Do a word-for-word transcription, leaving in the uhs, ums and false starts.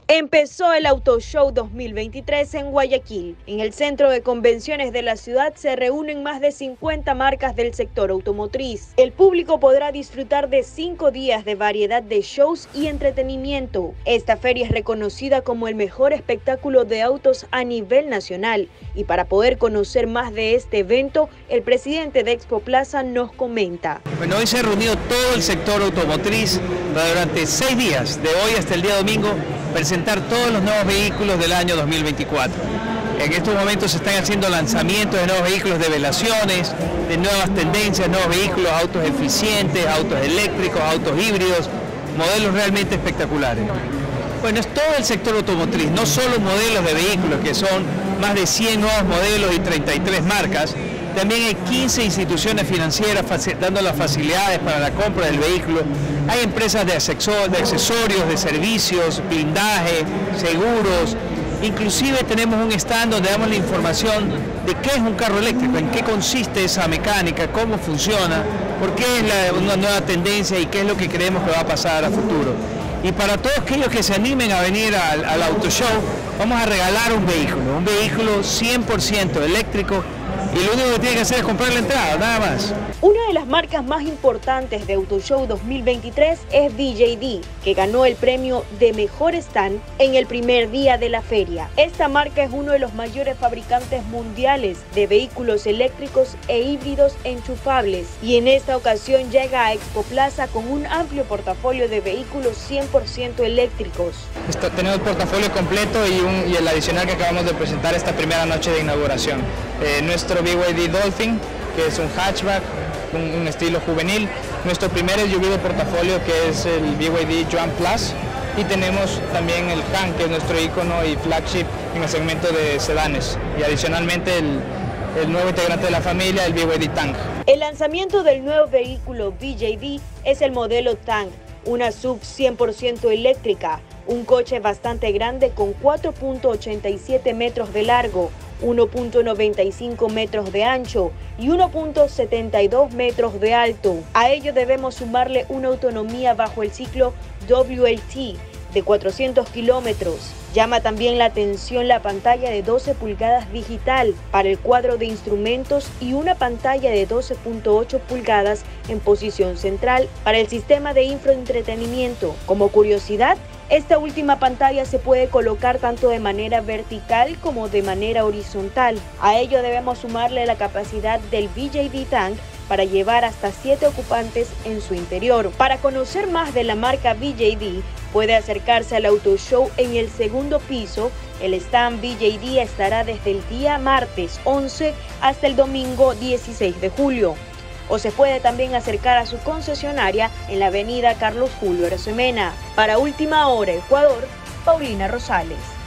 Empezó el Auto Show dos mil veintitrés en Guayaquil. En el centro de convenciones de la ciudad se reúnen más de cincuenta marcas del sector automotriz. El público podrá disfrutar de cinco días de variedad de shows y entretenimiento. Esta feria es reconocida como el mejor espectáculo de autos a nivel nacional. Y para poder conocer más de este evento, el presidente de Expo Plaza nos comenta. Bueno, hoy se ha reunido todo el sector automotriz durante seis días, de hoy hasta el día domingo, presentar todos los nuevos vehículos del año dos mil veinticuatro. En estos momentos se están haciendo lanzamientos de nuevos vehículos de velaciones, de nuevas tendencias, nuevos vehículos, autos eficientes, autos eléctricos, autos híbridos, modelos realmente espectaculares. Bueno, es todo el sector automotriz, no solo modelos de vehículos, que son más de cien nuevos modelos y treinta y tres marcas, también hay quince instituciones financieras dando las facilidades para la compra del vehículo. Hay empresas de accesorios, de servicios, blindaje, seguros. Inclusive tenemos un stand donde damos la información de qué es un carro eléctrico, en qué consiste esa mecánica, cómo funciona, por qué es la, una nueva tendencia y qué es lo que creemos que va a pasar a futuro. Y para todos aquellos que se animen a venir al, al Auto Show, vamos a regalar un vehículo, un vehículo cien por ciento eléctrico, y lo único que tiene que hacer es comprar la entrada, nada más. Una de las marcas más importantes de Auto Show dos mil veintitrés es B J D, que ganó el premio de Mejor Stand en el primer día de la feria. Esta marca es uno de los mayores fabricantes mundiales de vehículos eléctricos e híbridos enchufables, y en esta ocasión llega a Expo Plaza con un amplio portafolio de vehículos cien por ciento eléctricos. Esto, tenemos el portafolio completo y, un, y el adicional que acabamos de presentar esta primera noche de inauguración. Eh, nuestro B Y D Dolphin, que es un hatchback, un, un estilo juvenil. Nuestro primer S U V de portafolio, que es el B Y D Yuan Plus. Y tenemos también el Han, que es nuestro icono y flagship en el segmento de sedanes. Y adicionalmente el, el nuevo integrante de la familia, el B Y D Tank. El lanzamiento del nuevo vehículo B J D es el modelo Tank, una S U V cien por ciento eléctrica, un coche bastante grande con cuatro punto ochenta y siete metros de largo, uno punto noventa y cinco metros de ancho y uno punto setenta y dos metros de alto. A ello debemos sumarle una autonomía bajo el ciclo W L T de cuatrocientos kilómetros. Llama también la atención la pantalla de doce pulgadas digital para el cuadro de instrumentos y una pantalla de doce punto ocho pulgadas en posición central para el sistema de infoentretenimiento. Como curiosidad, esta última pantalla se puede colocar tanto de manera vertical como de manera horizontal. A ello debemos sumarle la capacidad del B J D Tank para llevar hasta siete ocupantes en su interior. Para conocer más de la marca B J D, puede acercarse al Auto Show en el segundo piso. El stand B J D estará desde el día martes once hasta el domingo dieciséis de julio. O se puede también acercar a su concesionaria en la avenida Carlos Julio Arosemena. Para Última Hora Ecuador, Paulina Rosales.